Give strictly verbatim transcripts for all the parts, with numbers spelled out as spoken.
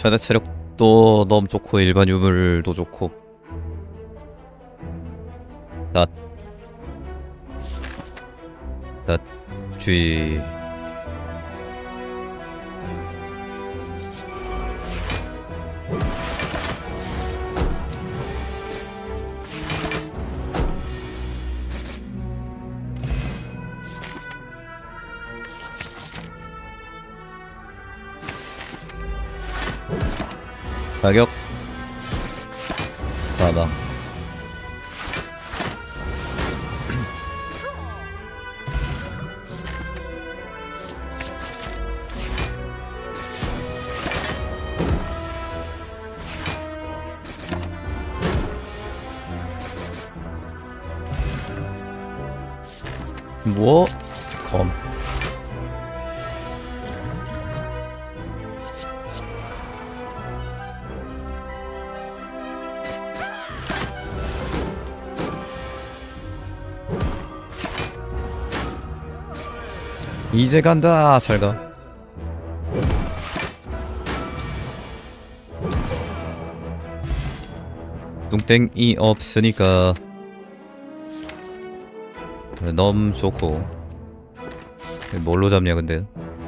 최대 체력도 너무 좋고 일반 유물도 좋고. 낫 낫 쥐 가격 사망. 뭐? 검. 이제 간다. 잘가. 뚱땡이 없으니까 너무 좋고. 뭘로 잡냐 근데.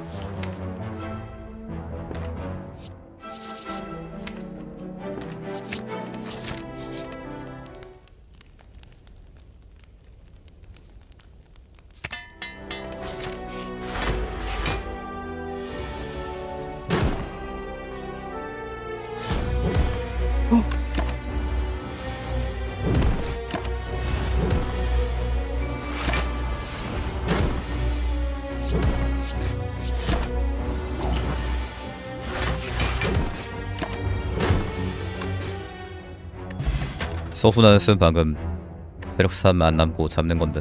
서훈한은 방금 세력 삼 안 남고 잡는 건데.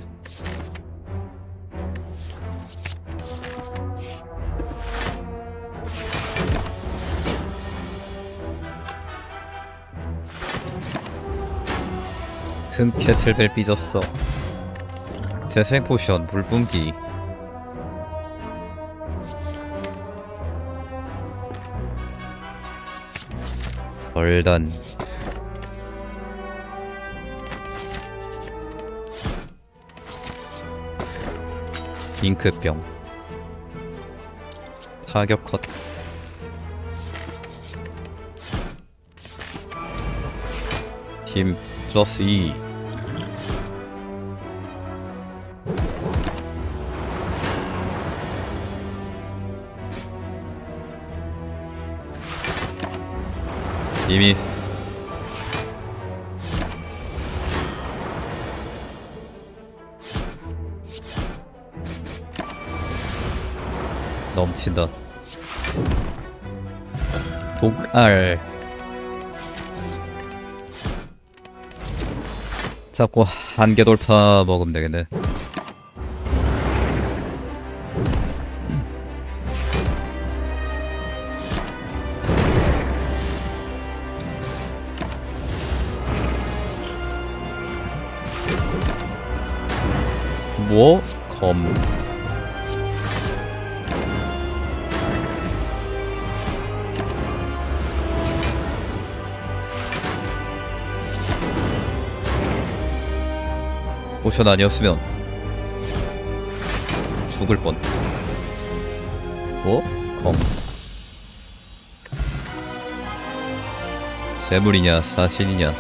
큰 캐틀벨 삐졌어. 재생 포션 물뿜기. 절단. 잉크병. 타격 컷. 힘 플러스 이. 이미 넘친다. 독알. 잡고 한개 돌파 먹으면 되겠네. 뭐? 검. 포션 아니었으면 죽을 뻔. 어? 검. 재물이냐 사신이냐.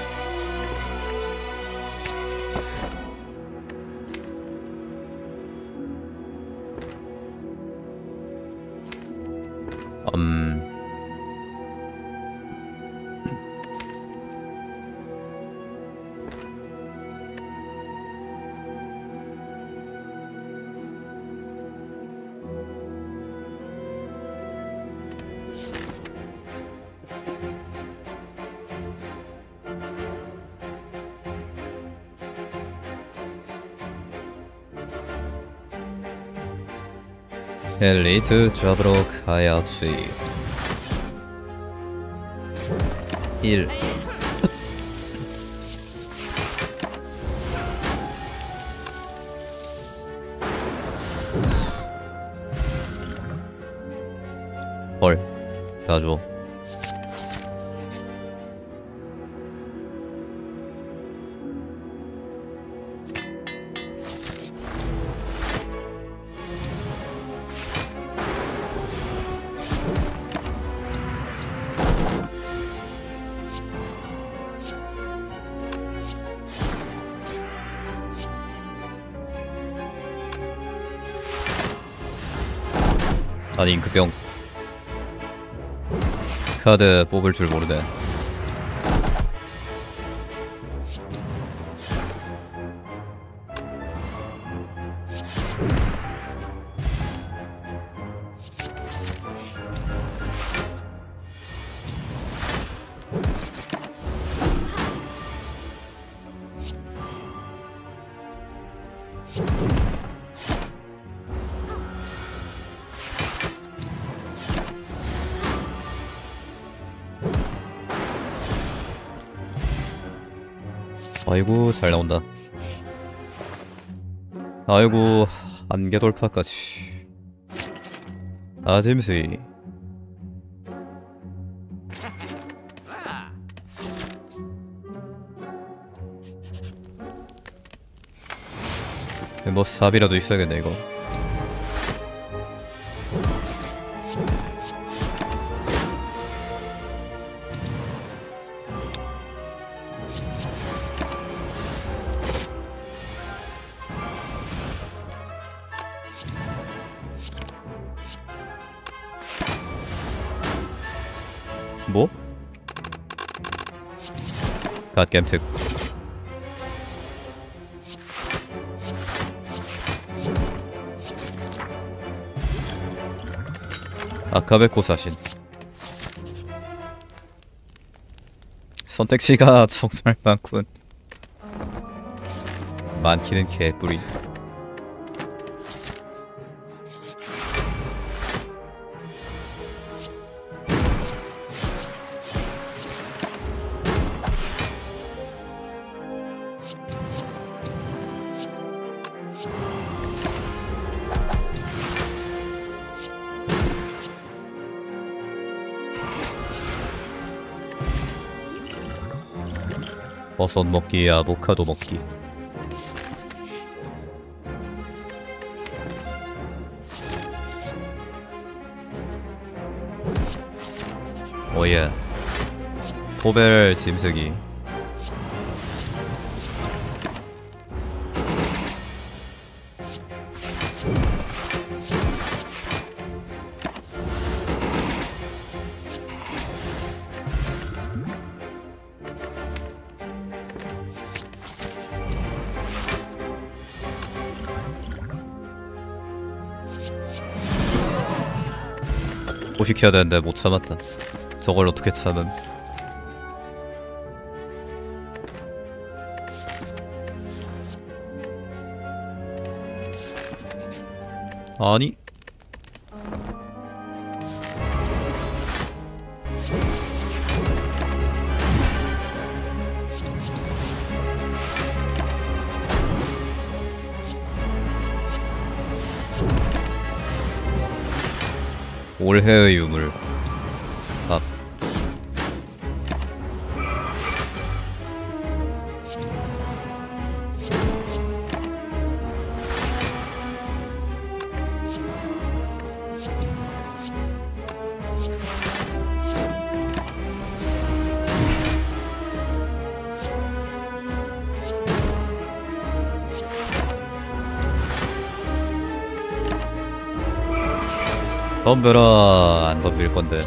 음... 엘리트 잡으러 가야지. 일. 헐, 다 줘. 아니 잉크병 카드 뽑을 줄 모르네. 아이고 잘 나온다. 아이고 안개 돌파까지. 아 잼스이. 뭐 삽이라도 있어야겠네 이거. 뭐? 갓겜특. 아카베코 사신. 선택지가 정말 많군. 많기는 개뿌리. 버섯 먹기, 아보카도 먹기. 오예. 포벨 짐쓰기. 포식해야 되는데 못 참았다. 저걸 어떻게 참음. 아니 올해의 유물 밥. 덤벼라. 안 덤빌 건데.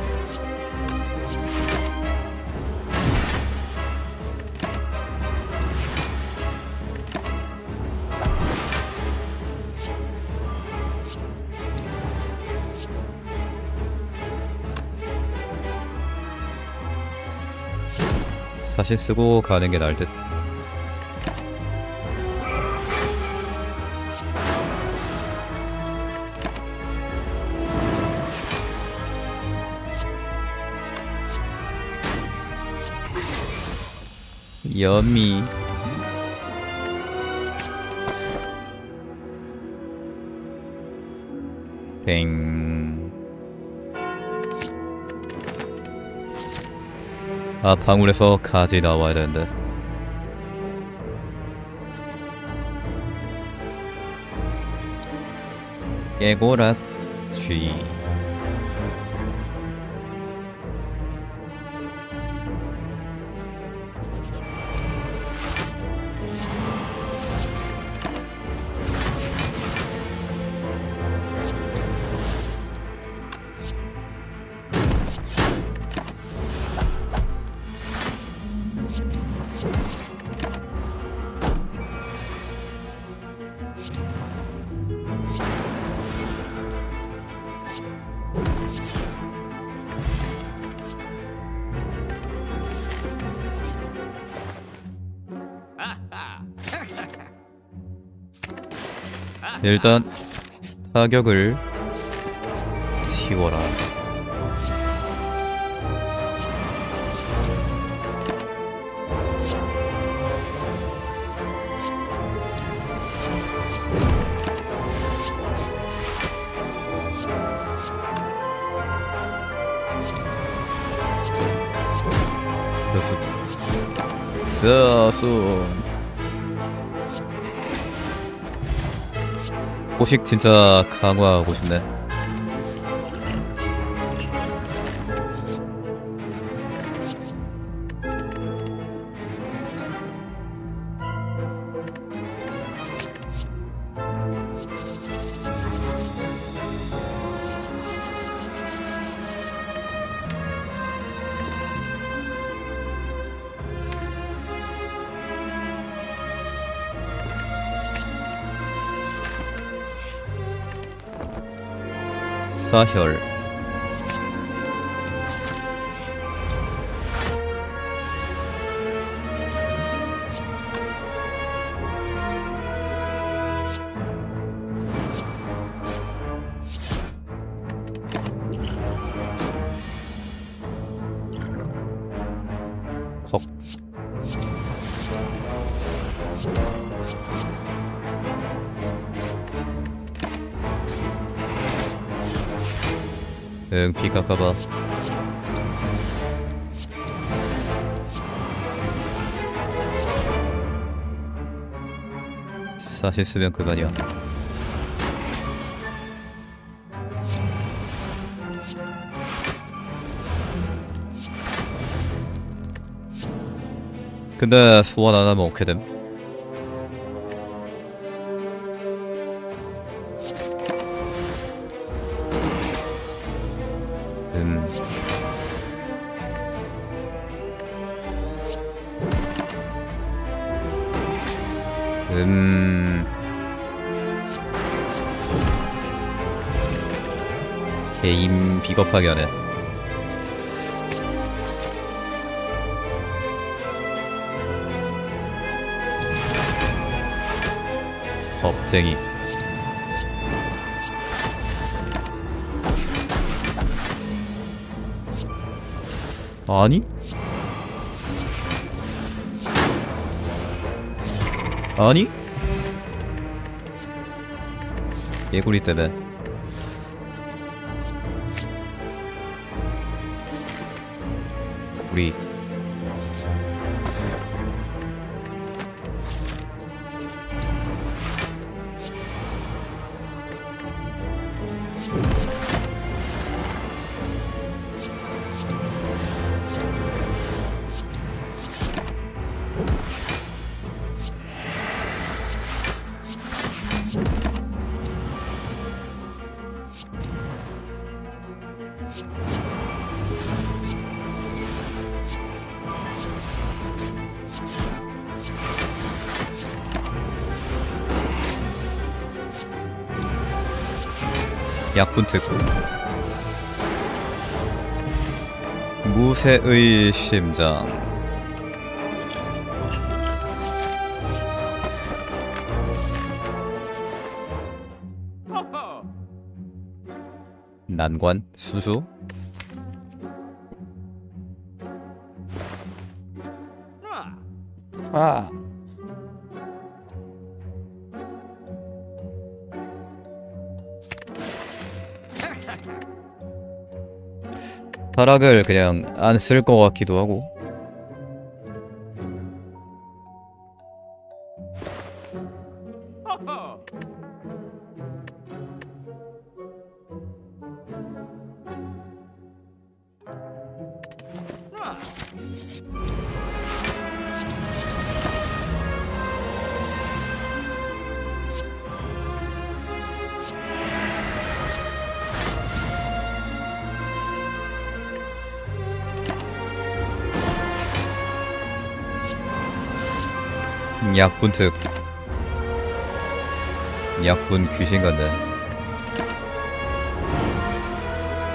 사실 쓰고 가는 게 나을 듯. 여미. 땡. 아 방울에서 가지 나와야 되는데. 깨고라 쥐. 일단 타격을 치워라. 서수 서수 포식 진짜 강화하고 싶네. 사혈 컥 응, 피 깎아봐. 사실 쓰면 그만이야. 근데 소환 안 하면 어떻게 됨? 음. 음. 개임 비겁하게 하네. 겁쟁이. 아니? 아니? 개구리 때문에. 구리. 약분 특 무쇠의 심장. 난관 수수. 아. 타락을 그냥 안 쓸 것 같기도 하고. 약분 특 약분 귀신 같네.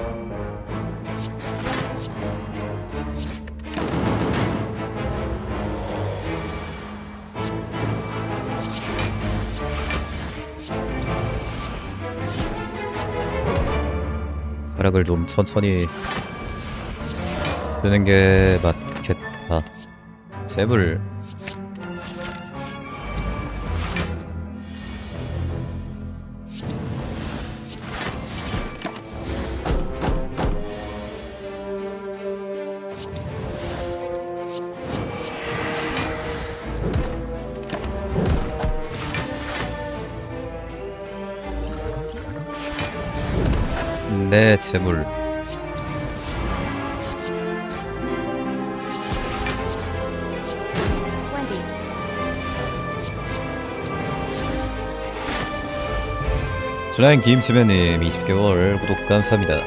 타락을 좀 천천히 드는 게 맞겠다. 재물 내 재물 twenty, 주라인 김치맨님 이십 개월 구독 감사합니다.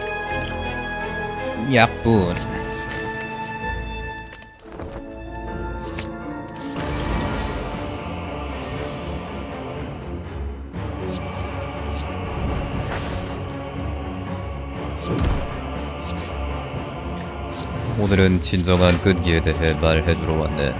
약분 오늘은 진정한 끈기에 대해 말해주러 왔네.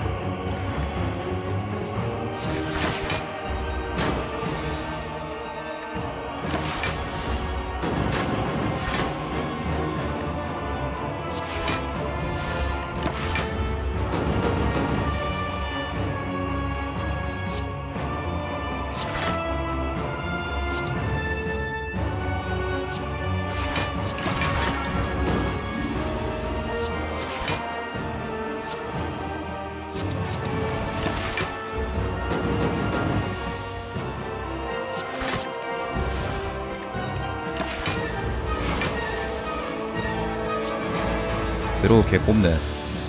드로우 개 꼽네.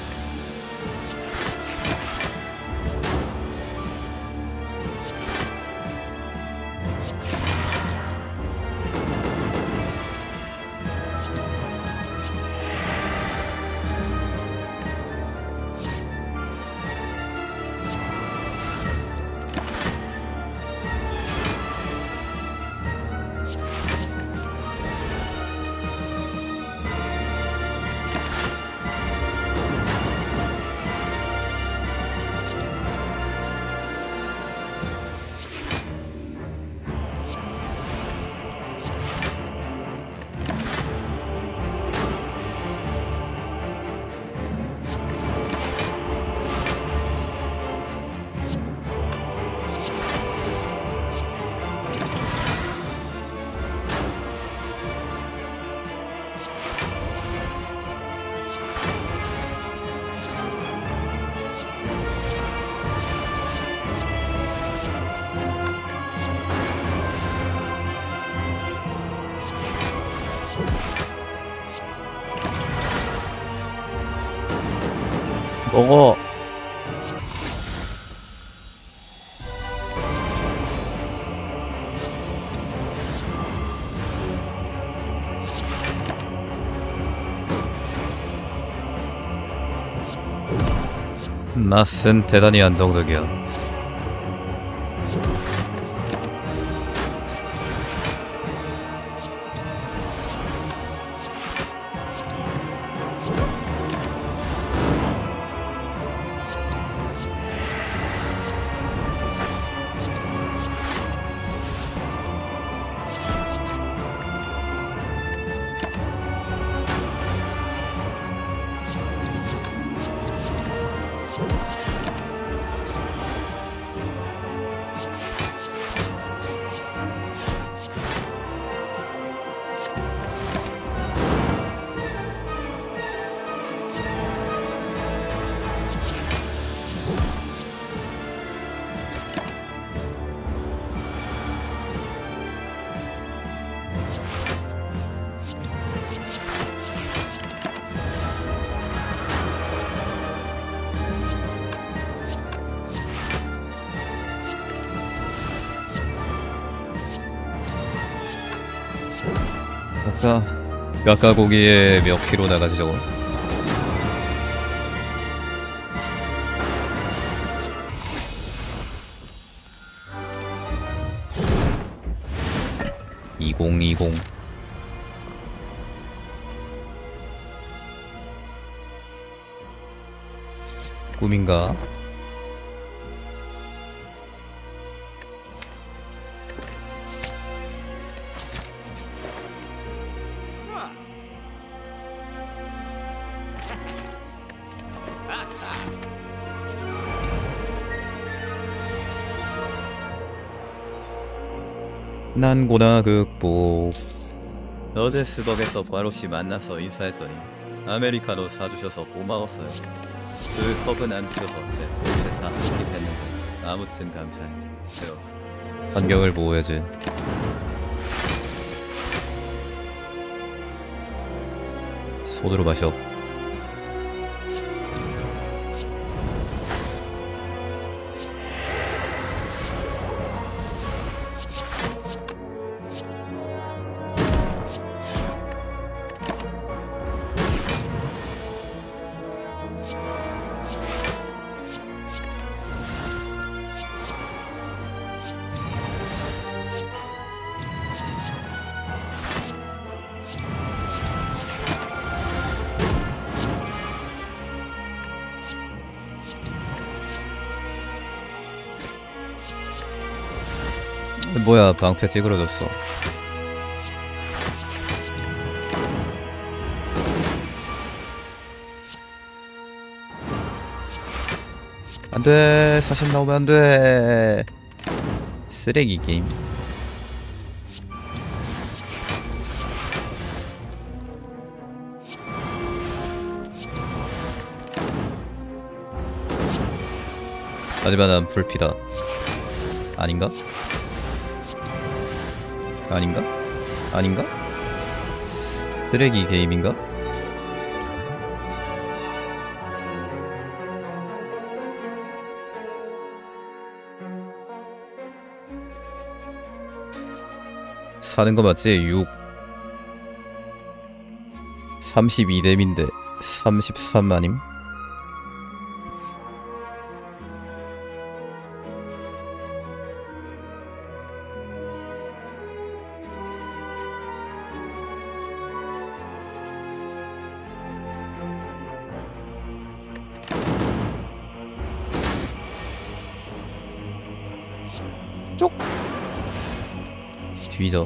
먹어. 맛은 대단히 안정적이야. 아까 까까고기에 몇 킬로 나가지 저거? 이공이공 꿈인가? 난고나 극복. 어제 스벅에서 과로씨 만나서 인사했더니 아메리카노 사주셔서 고마웠어요. 그 컵은 안 주셔서 제 옷에 다 습긴 했는데 아무튼 감사해요. 환경을 보호해야지. 손으로 마셔. 뭐야, 방패 찌그러졌어. 안돼, 사실 나오면 안돼. 쓰레기 게임. 하지만 난 불피다. 아닌가? 아닌가? 아닌가? 쓰레기 게임인가? 사는 거 맞지? 육 삼십이 뎀인데 삼십삼 아님? 쪽! 뒤져.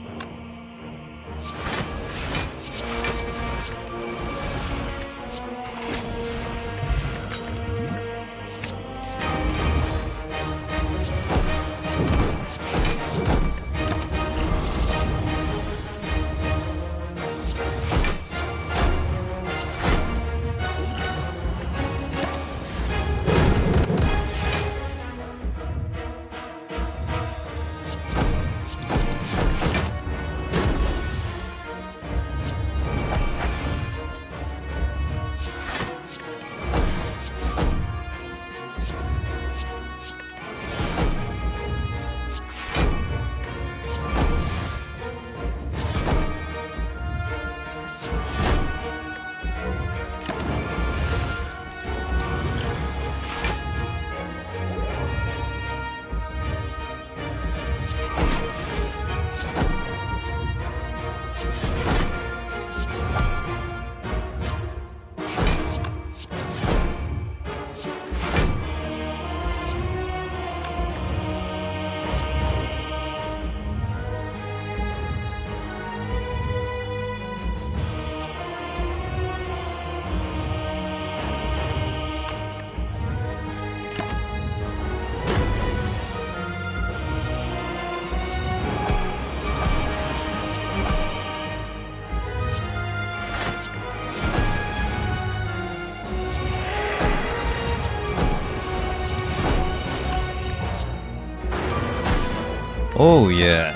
오우 예.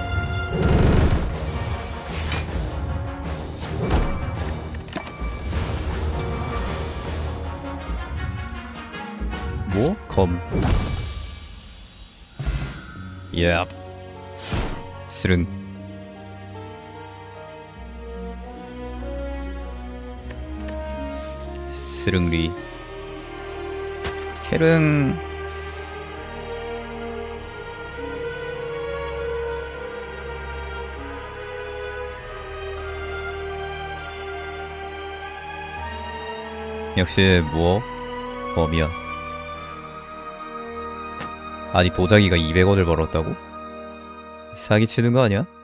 뭐? 검. 예. 스릉. 스릉리. 캐릉. 역시 뭐 어 미안. 아니 도자기가 이백 원을 벌었다고? 사기치는 거 아니야?